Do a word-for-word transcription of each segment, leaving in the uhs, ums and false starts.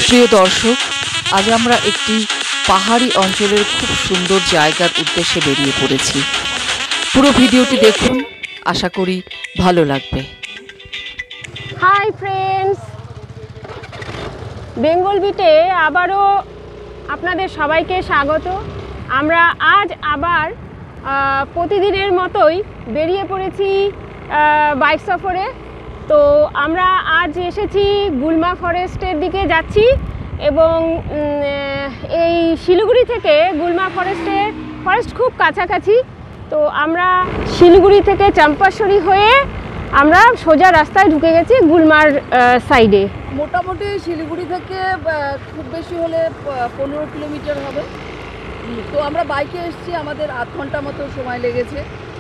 প্রিয় দর্শক, আজ আমরা একটি পাহাড়ি অঞ্চলের খুব সুন্দর জায়গার উদ্দেশ্যে বেরিয়ে পড়েছি। পুরো ভিডিওটি দেখুন, আশা করি ভালো লাগবে। হাই ফ্রেন্ডস, বেঙ্গল বিটে আবারও আপনাদের সবাইকে স্বাগত। আমরা আজ আবার প্রতিদিনের মতোই বেরিয়ে পড়েছি বাইক সফরে। তো আমরা আজ এসেছি গুলমা ফরেস্টের দিকে যাচ্ছি এবং এই শিলিগুড়ি থেকে গুলমা ফরেস্টের ফরেস্ট খুব কাছাকাছি। তো আমরা শিলিগুড়ি থেকে চম্পাশ্বরী হয়ে আমরা সোজা রাস্তায় ঢুকে গেছি গুলমার সাইডে। মোটামুটি শিলিগুড়ি থেকে খুব বেশি হলে পনেরো কিলোমিটার হবে। তো আমরা বাইকে এসেছি, আমাদের আধ ঘন্টা মতো সময় লেগেছে।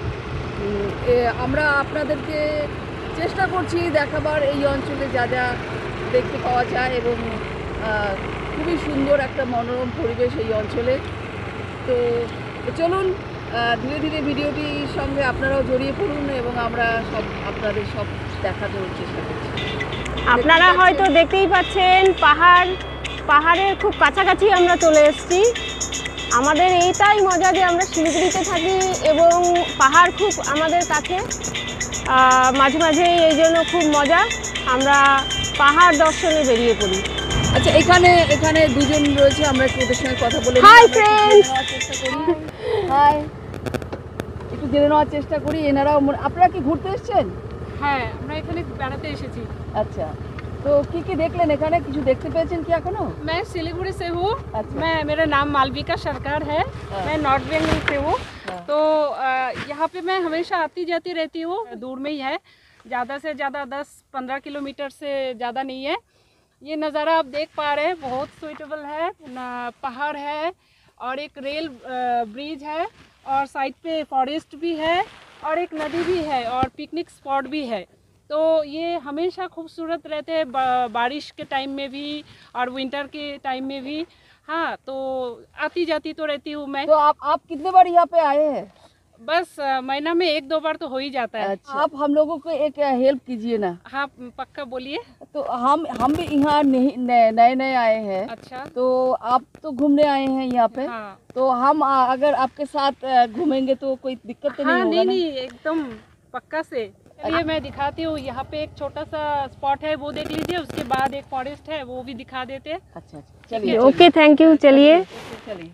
আমরা আপনাদেরকে চেষ্টা করছি দেখাবার এই অঞ্চলে যা যা দেখতে পাওয়া যায় এবং খুবই সুন্দর একটা মনোরম পরিবেশ এই অঞ্চলে। তো চলুন ধীরে ধীরে ভিডিওটির সঙ্গে আপনারাও জড়িয়ে পড়ুন এবং আমরা সব আপনাদের সব দেখানোর চেষ্টা করছি। আপনারা হয়তো দেখতেই পাচ্ছেন পাহাড় পাহাড়ের খুব কাছাকাছি আমরা চলে এসেছি। আমাদের এইটাই মজা যে আমরা শিলিগুড়িতে থাকি এবং পাহাড় খুব আমাদের কাছে, মাঝে মাঝে এই জন্য খুব মজা, আমরা পাহাড় দর্শনে বেরিয়ে পড়ি। আচ্ছা, এখানে এখানে দুজন রয়েছে, আমরা একটু ওদের সঙ্গে কথা বলে হাই ফ্রেন্ডস, চেষ্টা করি। হাই, একটু জেনে নেওয়ার চেষ্টা করি এনারাও। আপনারা কি ঘুরতে এসেছেন? হ্যাঁ, আমরা এখানে বেড়াতে এসেছি। আচ্ছা, তো কি কি দেখলেন এখানে? কিছু দেখতে পেয়েছেন কি এখনো? मैं सिलीगुड़ी से हूँ। अच्छा। मैं मेरा नाम मालविका सरकार है। मैं नॉर्थ बंगाल से हूँ। तो यहाँ पे मैं हमेशा आती जाती रहती हूँ। दूर में ही है, ज़्यादा से ज़्यादा दस पंद्रह किलोमीटर से ज़्यादा नहीं है। ये नज़ारा आप देख पा रहे हैं, बहुत सुइटेबल है। पहाड़ है और एक रेल ब्रिज है और साइड पे फॉरेस्ट भी है और एक नदी भी है और पिकनिक स्पॉट भी है। तो ये हमेशा खूबसूरत रहते हैं, बारिश के टाइम में भी और विंटर के टाइम में भी। हाँ, तो आती जाती तो रहती हूँ मैं। तो आप आप कितने बार यहाँ पे आए हैं? बस महीना में एक दो बार तो हो ही जाता है। अच्छा। आप हम लोगों को एक हेल्प कीजिए ना। हाँ, पक्का बोलिए। तो हम हम भी यहाँ नए नए आए हैं। अच्छा। तो आप तो घूमने आए हैं यहाँ पे। हाँ। तो हम अगर आपके साथ घूमेंगे तो कोई दिक्कत तो हाँ, नहीं होगा? नहीं नहीं, एकदम पक्का से। ये मैं दिखाती हूँ, यहाँ पे एक छोटा सा स्पॉट है, वो देख लीजिए। उसके बाद एक फॉरेस्ट है, वो भी दिखा देते हैं। अच्छा अच्छा, चलिए। Okay, thank you. चलिए चलिए।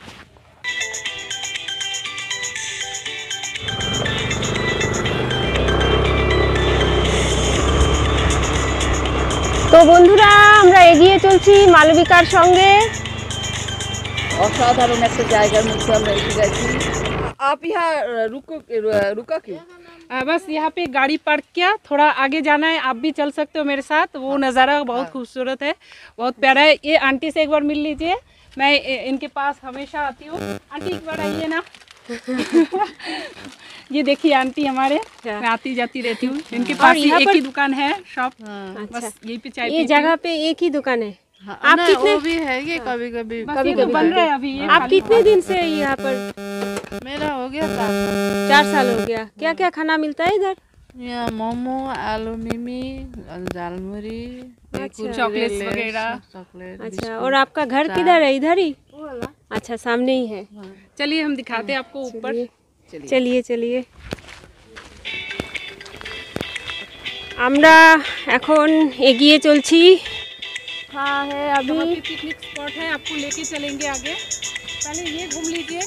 তো বন্ধুরা, আমরা এগিয়ে চলছি মালবিকার সঙ্গে। অসাধারণ একটা জায়গার মধ্যে আমরা এসে গেছি। आप यहाँ रुको रुका क्यों? आ, बस यहाँ पे गाड़ी पार्क किया, थोड़ा आगे जाना है, आप भी चल सकते हो मेरे साथ। वो नज़ारा बहुत खूबसूरत है, बहुत प्यारा है। ये आंटी से एक बार मिल लीजिए, मैं इनके पास हमेशा आती हूँ। आंटी एक बार आइए ना। ये देखिए आंटी हमारे, मैं आती जाती रहती हूँ। इनके पास ही एक ही दुकान है, शॉप। बस यही पे चाय ये जगह पे एक ही दुकान है। हाँ, आप कितने वो भी है ये कभी कभी कभी कभी बन रहा है अभी ये। आप कितने दिन से यहाँ पर? मेरा हो गया था चार साल हो गया। क्या क्या खाना मिलता है इधर? यहाँ मोमो, आलू मिमी, झालमुरी, चॉकलेट्स वगैरह। चॉकलेट। अच्छा, और आपका घर किधर है? इधर ही? अच्छा, सामने ही है। चलिए हम दिखाते हैं आपको ऊपर। चलिए चलिए। আমরা এখন এগিয়ে চলছি। हाँ है अभी पिकनिक स्पॉट है, आपको लेके चलेंगे आगे। पहले ये घूम लीजिए।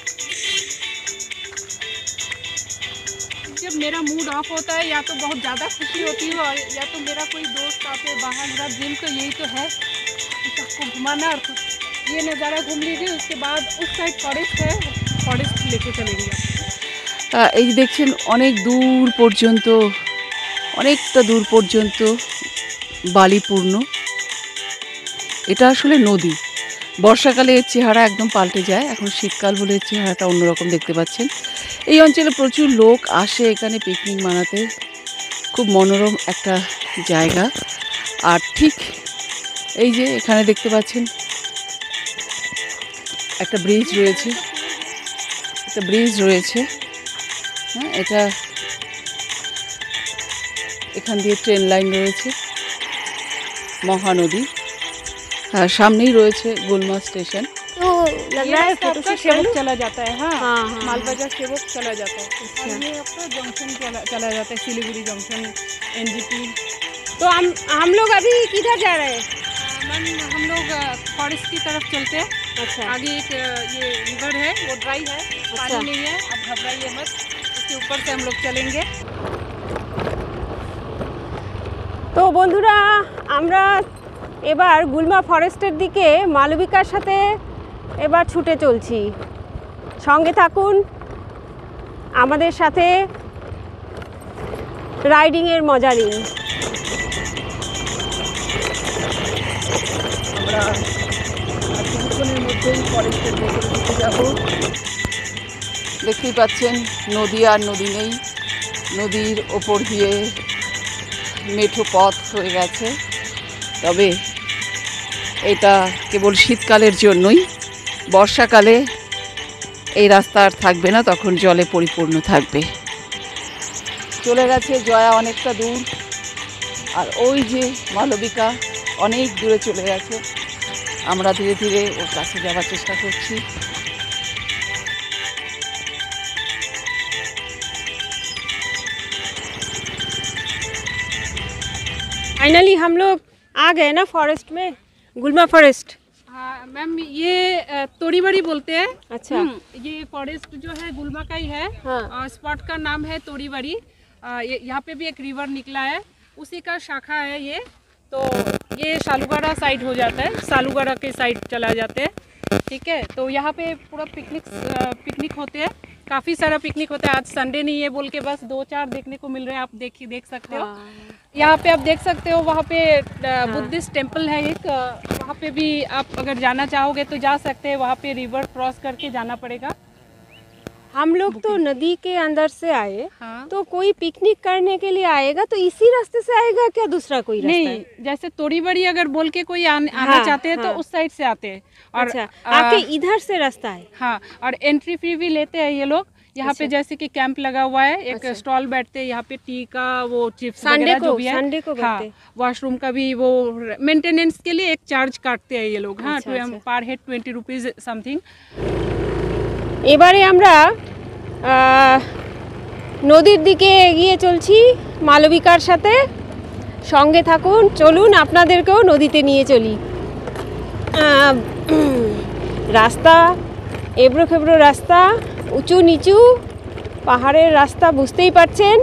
जब मेरा मूड ऑफ होता है या तो बहुत ज़्यादा खुशी होती है और या तो मेरा कोई दोस्त आते बाहर, मेरा दिल तो यही तो है कि सबको घुमाना और कुछ ये नज़ारा घूम लीजिए। उसके बाद उस साइड फॉरेस्ट है, फॉरेस्ट लेके चलेंगे। এই যে দেখছেন, অনেক দূর পর্যন্ত, অনেকটা দূর পর্যন্ত বালিপূর্ণ। এটা আসলে নদী। বর্ষাকালে এর চেহারা একদম পাল্টে যায়, এখন শীতকাল বলে এর চেহারাটা অন্যরকম দেখতে পাচ্ছেন। এই অঞ্চলে প্রচুর লোক আসে এখানে পিকনিক মানাতে। খুব মনোরম একটা জায়গা। আর ঠিক এই যে এখানে দেখতে পাচ্ছেন একটা ব্রিজ রয়েছে, একটা ব্রিজ রয়েছে। হ্যাঁ, এটা এখান দিয়ে ট্রেন লাইন রয়েছে, মহানদী। হ্যাঁ, সামনেই রয়েছে গুলমা স্টেশন। तो लग रहा है फोटो आपका शूट कर सेवक लूं? चला जाता है। हाँ, हाँ, हाँ, मालबाजार सेवक चला जाता है। और ये आपका जंक्शन चला चला जाता है, सिलीगुड़ी जंक्शन, एनजीपी। तो हम हम लोग अभी किधर जा रहे हैं? मैम हम लोग फॉरेस्ट की तरफ चलते हैं। अच्छा आगे एक अ, ये रिवर है, वो ड्राई है, अच्छा। पानी नहीं है, अब घबराइए मत, उसके ऊपर से हम लोग चलेंगे। তো বন্ধুরা আমরা এবার গুলমা ফরেস্টের দিকে মালবিকার সাথে এবার ছুটে চলছি। সঙ্গে থাকুন, আমাদের সাথে রাইডিংয়ের মজা নিন। আমরা আর কিছুক্ষণের মধ্যেই ফরেস্টের ভেতরে ঢুকে যাব। দেখতেই পাচ্ছেন নদী আর নদী নেই, নদীর ওপর দিয়ে মেঠো পথ হয়ে গেছে। তবে এটা কেবল শীতকালের জন্যই, বর্ষাকালে এই রাস্তা আর থাকবে না, তখন জলে পরিপূর্ণ থাকবে। চলে গেছে জয়া অনেকটা দূর, আর ওই যে মালবিকা অনেক দূরে চলে গেছে। আমরা ধীরে ধীরে ওর কাছে যাওয়ার চেষ্টা করছি। फाइनली हम लोग आ गए ना फॉरेस्ट में, गुलमा फॉरेस्ट। हाँ मैम, ये अ, तोड़ीबड़ी बोलते हैं। अच्छा। हम्म, ये फॉरेस्ट जो है गुलमा का ही है। हाँ। और स्पॉट का नाम है तोड़ीबड़ी। अ, ये यहाँ पे भी एक रिवर निकला है, उसी का शाखा है ये। तो ये सालूगढ़ा साइड हो जाता है, सालूगढ़ा के साइड चला जाते हैं। ठीक है, तो यहाँ पे पूरा पिकनिक पिकनिक होते हैं, काफ़ी सारा पिकनिक होता है। आज संडे नहीं है बोल के बस दो चार देखने को मिल रहे हैं, आप देखिए देख सकते हो। यहाँ पे आप देख सकते हो, वहाँ पे बुद्धिस्ट टेम्पल है एक, अ, वहाँ पे भी आप अगर जाना चाहोगे तो जा सकते हैं। वहाँ पे रिवर क्रॉस करके जाना पड़ेगा। हम लोग तो नदी के अंदर से आए, हाँ। तो कोई पिकनिक करने के लिए आएगा तो इसी रास्ते से आएगा क्या, दूसरा कोई रास्ता नहीं, है? जैसे तोड़ीबड़ी अगर बोल के कोई आन, आना हाँ, चाहते हैं हाँ। तो उस साइड से आते हैं। और अच्छा, अ, आपके इधर से रास्ता है? हाँ, और एंट्री फी भी लेते हैं ये लोग। यहाँ पे अच्छा। जैसे कि कैंप लगा हुआ है, एक अच्छा। स्टॉल बैठते हैं यहाँ पे, टी का वो चिप्स संडे वगैरह को- जो भी है। संडे को हाँ, बैठते। वॉशरूम का भी वो मेंटेनेंस के लिए एक चार्ज काटते हैं ये लोग। हाँ, अच्छा, अच्छा। पर हेड ट्वेंटी रुपीज समथिंग। এবারে আমরা আহ, নদীর দিকে এগিয়ে চলছি মালবিকার সাথে। সঙ্গে থাকুন, চলুন আপনাদেরকেও নদীতে নিয়ে চলি। আহ, রাস্তা এবড়ো খেবড়ো রাস্তা, উঁচু নিচু পাহাড়ের রাস্তা, বুঝতেই পারছেন।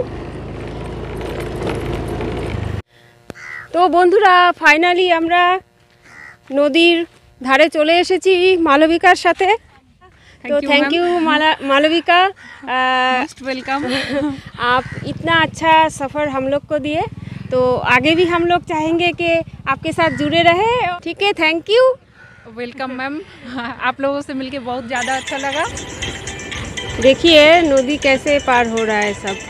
তো বন্ধুরা, ফাইনালি আমরা নদীর ধারে চলে এসেছি মালবিকার সাথে। तो you, thank ma'am. You Malavika, most welcome. आप इतना अच्छा सफ़र हम लोग को दिए, तो आगे भी हम लोग चाहेंगे कि आपके साथ जुड़े रहे। ठीक है, थैंक यू। वेलकम मैम, आप लोगों से मिलके बहुत ज़्यादा अच्छा लगा। देखिए नदी कैसे पार हो रहा है सब।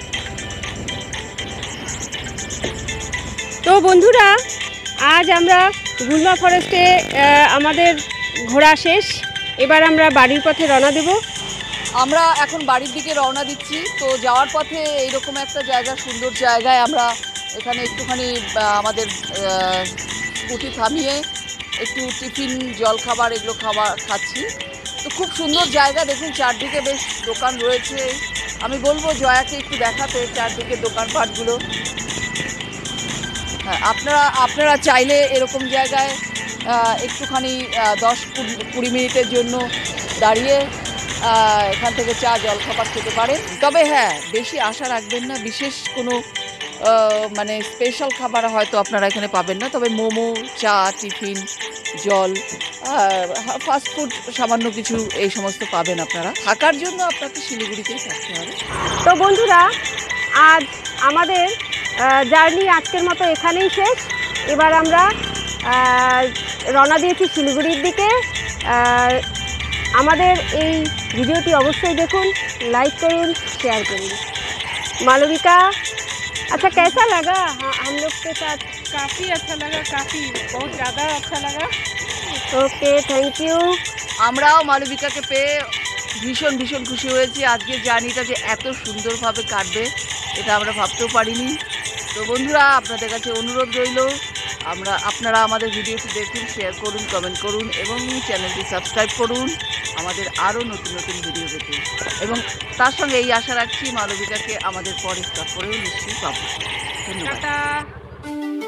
তো বন্ধুরা, আজ আমরা গুলমা ফরেস্টে আমাদের ঘোরা শেষ। এবার আমরা বাড়ির পথে রওনা দেব। আমরা এখন বাড়ির দিকে রওনা দিচ্ছি। তো যাওয়ার পথে এইরকম একটা জায়গা, সুন্দর জায়গায় আমরা এখানে একটুখানি আহ, আমাদের আহ, স্কুটি থামিয়ে একটু টিফিন, জলখাবার এগুলো খাবার খাচ্ছি। তো খুব সুন্দর জায়গা, দেখুন চারদিকে বেশ দোকান রয়েছে। আমি বলবো জয়াকে একটু দেখাতে চারদিকে দোকানপাটগুলো। হ্যাঁ, আপনারা আপনারা চাইলে এরকম জায়গায় আহ, একটুখানি আহ, দশ কুড়ি- কুড়ি মিনিটের জন্য দাঁড়িয়ে আহ, এখান থেকে চা জলখাবার খেতে পারেন। তবে হ্যাঁ, বেশি আশা রাখবেন না, বিশেষ কোনো আহ, মানে স্পেশাল খাবার হয়তো আপনারা এখানে পাবেন না। তবে মোমো, চা, টিফিন, জল, ফাস্ট ফুড সামান্য কিছু এই সমস্ত পাবেন আপনারা। থাকার জন্য আপনাকে শিলিগুড়িতেই থাকতে হবে। তো বন্ধুরা, আজ আমাদের জার্নি আজকের মতো এখানেই শেষ। এবার আমরা আহ, রওনা দিয়েছি শিলিগুড়ির দিকে। আহ, আমাদের এই ভিডিওটি অবশ্যই দেখুন, লাইক করুন, शेयर করুন। मालविका, अच्छा कैसा लगा हाँ हम लोग के साथ? काफ़ी अच्छा लगा, काफ़ी बहुत ज़्यादा अच्छा लगा। Okay, thank you. আমরাও মালবিকাকে পেয়ে ভীষণ ভীষণ খুশি হয়েছি। আজকের জার্নিটা যে এত সুন্দরভাবে কাটবে এটা আমরা ভাবতেও পারিনি। তো বন্ধুরা, আপনাদের কাছে অনুরোধ রইল, আমরা আপনারা আমাদের ভিডিওটি দেখুন, শেয়ার করুন, কমেন্ট করুন এবং চ্যানেলটি সাবস্ক্রাইব করুন আমাদের আরও নতুন নতুন ভিডিও পেতে। এবং তার সঙ্গে এই আশা রাখছি মালবিকাকে আমাদের পরের সফরেও নিশ্চয়ই পাবো। ধন্যবাদ। টাটা।